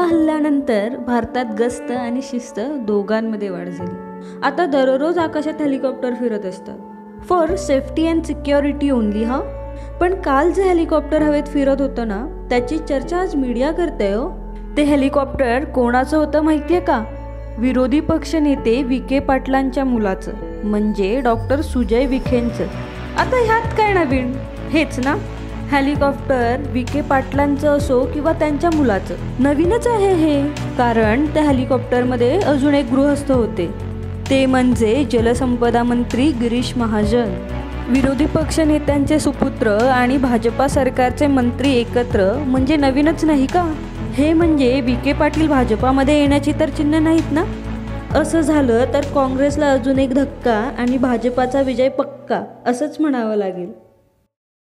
हल्ल्यानंतर भारतात गस्त आणि शिस्त दोघांमध्ये वाढ झाली। आता दररोज आकाशात हेलिकॉप्टर फिरत असतात for safety and security only. पण काल जे हेलिकॉप्टर हवेत फिरत होतं ना, त्याची चर्चा आज मीडिया करते हो। ते हेलिकॉप्टर कोणाचं होतं माहितीये का? विरोधी पक्ष नेते विखे पाटलांच्या मुलाचं, म्हणजे डॉक्टर सुजय विखेंचं। आता ह्यात काय नवीन? हेच ना, हेलिकॉप्टर विखे पाटलांचं असो किंवा त्यांच्या मुलाचं, नवीनच आहे हे। कारण त्या हेलिकॉप्टरमध्ये अजून एक गृहस्थ होते, ते म्हणजे जलसंपदा मंत्री गिरीश महाजन। विरोधी पक्ष नेत्यांचे सुपुत्र आणि भाजपा सरकारचे मंत्री एकत्र म्हणजे नवीनच नाही का? हे म्हणजे विखे पाटील भाजपामध्ये येण्याची तर चिन्ह नाहीत ना। असं झालं तर काँग्रेसला अजून एक धक्का आणि भाजपाचा विजय पक्का असंच म्हणावं लागेल।